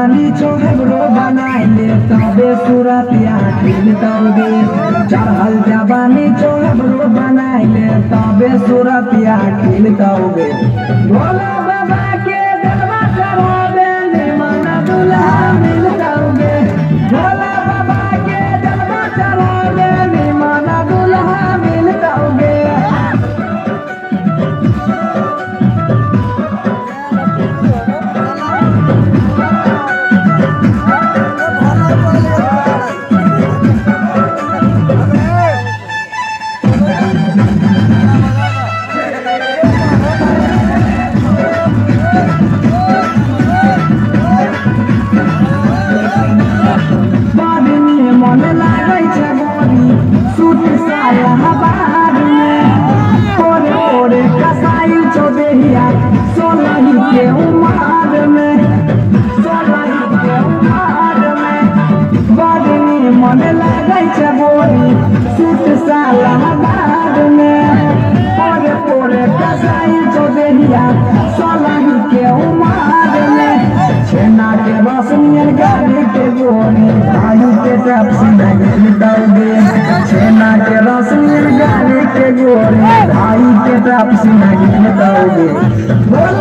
जवानी छोड़ो बनाइले तबे सूरतिया खिलतौगे चढ़ल जवानी छोड़ो बनाइले तबे सूरतिया खिलतौगे भोला बाबा के दरबा चढ़ावे निमन दुल्हा मिलतौगे भोला बाबा के दरबा चढ़ावे निमन दुल्हा मिलतौगे मन लगे छे बोरी सूट सालाबाद में पोरे पोरे कसाई चौधरिया सोलही के उमार में छेना के रसनियर गाड़ी के गोरी भाई के टपसी नहीं दौगे छेना के रसनियर गाड़ी के गोरी भाई के टपसी नहीं दौगे